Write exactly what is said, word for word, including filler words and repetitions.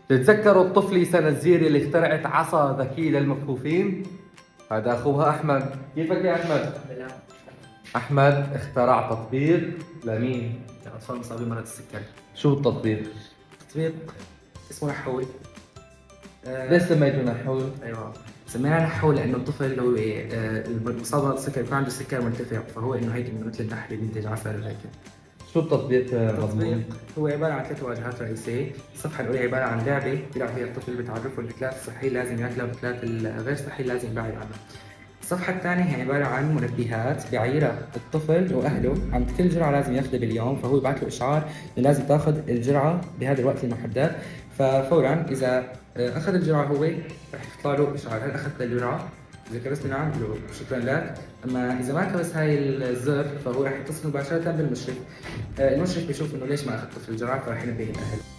تتذكروا الطفلة سنة زيري اللي اخترعت عصا ذكية للمكفوفين؟ هذا أخوها أحمد. كيفك يا أحمد؟ لا. أحمد اخترع تطبيق لمين؟ لأطفال مصابين بمرض السكري. شو التطبيق؟ تطبيق اسمه نحول. آه ليش سميته نحول؟ ايوه، سميناه نحول لانه الطفل اللي هو آه المصاب بمرض السكري بيكون عنده سكر مرتفع، فهو انه هيك انه مثل النحل بينتج عسل وهيك. شو التطبيق مضمون؟ التطبيق هو عباره عن ثلاث واجهات رئيسيه. الصفحه الاولى عباره عن لعبه بيلعب فيها الطفل، بتعرفه الاكلات الصحيه لازم ياكلها والاكلات الغير صحيه لازم يبعد عنها. الصفحة الثانية هي عبارة عن منبهات بيعيرها الطفل وأهله عند كل جرعة لازم ياخذها باليوم، فهو يبعث له إشعار إنه لازم تاخذ الجرعة بهذا الوقت المحدد، ففورا إذا أخذ الجرعة هو رح يطلع له إشعار هل أخذت الجرعة؟ إذا كبست نعم له شكرا لك، أما إذا ما كبس هاي الزر فهو رح يتصل مباشرة بالمشرف. المشرف بيشوف إنه ليش ما أخذ الطفل الجرعة فرح ينبه الأهل.